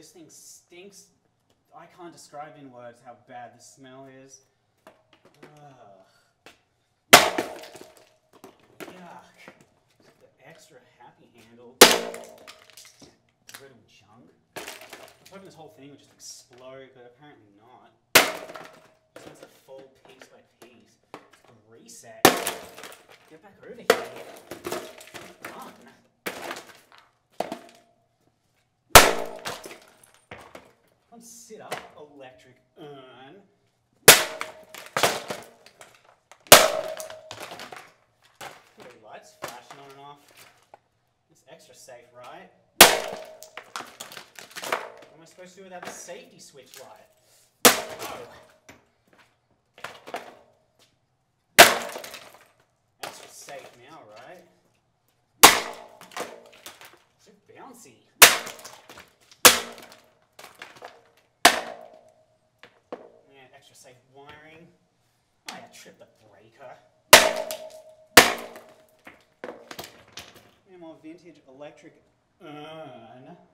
this thing stinks. I can't describe in words how bad the smell is. Ugh. Yuck. The extra happy handle. Brittle junk. I was hoping this whole thing would just explode, but apparently not. Just wants to fall piece by piece. Reset. Get back over here. Come on. Come sit up, electric urn. Lights flashing on and off. It's extra safe, right? What am I supposed to do without the safety switch light? Oh. Extra safe now, right? So bouncy. Yeah, extra safe wiring. Oh, I tripped the breaker. And more vintage electric urn.